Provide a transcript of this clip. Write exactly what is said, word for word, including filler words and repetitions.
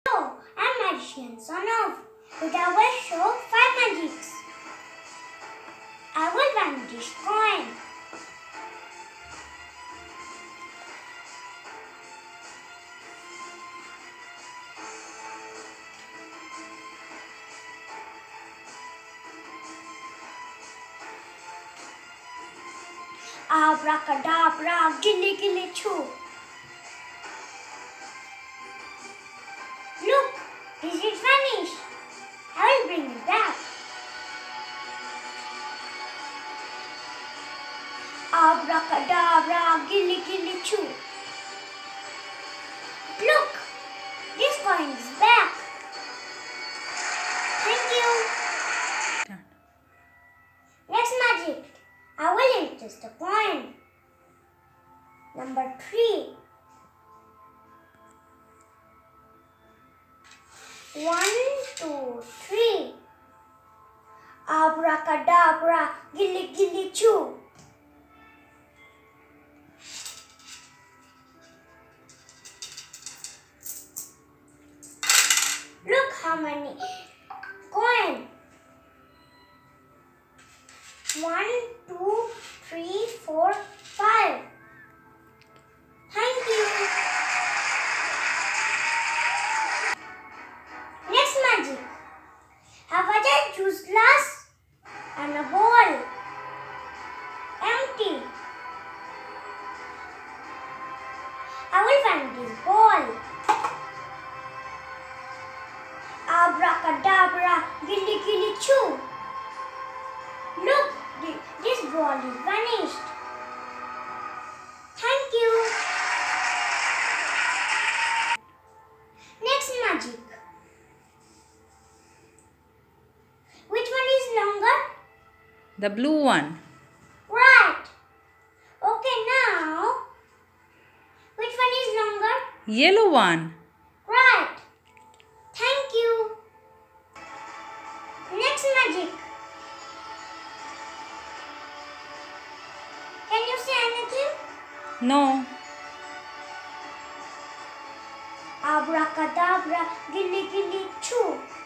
Hello, I'm Magician Son of. Today I will show five magics. I will vanish coin. Abracadabra, gilly gilly choo. Look, is it vanished? I will bring it back. Abracadabra, gilly gilly choo. Look, this coin is back. Thank you. Next magic, I will interest the coin. Number three. One, two, three. Abracadabra, gilly gilly choo. Look how many coins. One, two, three, four, five. Thank you. Next magic. Have a giant juice glass and a bowl. Empty. I will find this ball. Abracadabra, gilly gilly choo. Look, this ball is vanished. Thank you. Next magic. Which one is longer? The blue one. Right. Okay, now, which one is longer? Yellow one. Right. Thank you. Next magic. Can you say anything? No. Abracadabra, gilly gilly choo.